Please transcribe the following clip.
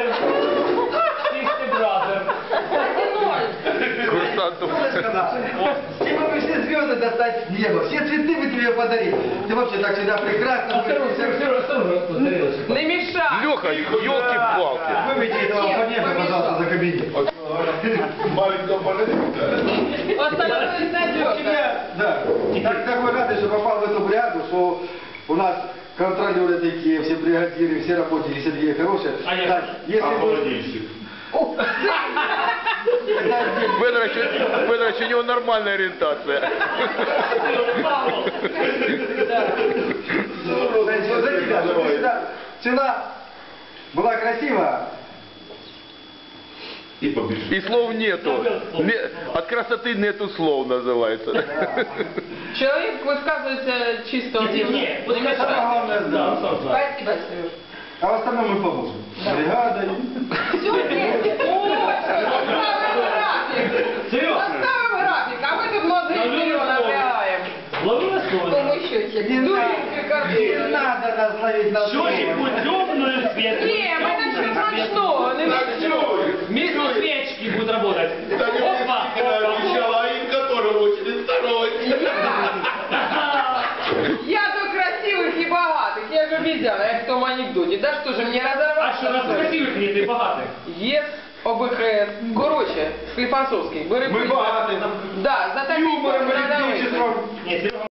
Чистый бразер. Курсантов. Если бы все звезды достать с неба, все цветы бы тебе подарить. Ты вообще так всегда прекрасно. Не мешай. Леха, елки-палки. Выведи этого абонента, пожалуйста, за кабинет. Маленького погода. Остановись, найдешь. Да. Так такой рады, что попал в эту бригаду, что у нас контролеры такие, все бригадиры, все работники, все такие хорошие. А я Так, если бы... Холодильщик. Федорович, у него нормальная ориентация. Цена была красивая. И побежит. И слов нету. От красоты нету слов называется. Человек высказывается чисто. Не, Не Самое мешай. главное, да. Спасибо, Сереж. А в остальном мы поможем. Бригадой. Все, поставим график, а мы тут мозги вперед напрягаем. Ловила слово. Счетчик. Не Дуринки, Не надо нас ловить на слово. Счетчик будет темную свет. Не, мы начнем смачного. Не Вместо свечки будет работать. Опа, Обещала им, которого через второго. Я до красивых и богатых. Я же обезьяна, я в том анекдоте. Да что же мне А разорвать? что, нас красивых нет и богатых? ЕС, ОБХС. Короче, Склифосовский. Мы богаты. Да, за такие Юмором, продавцы. электричеством. Нет,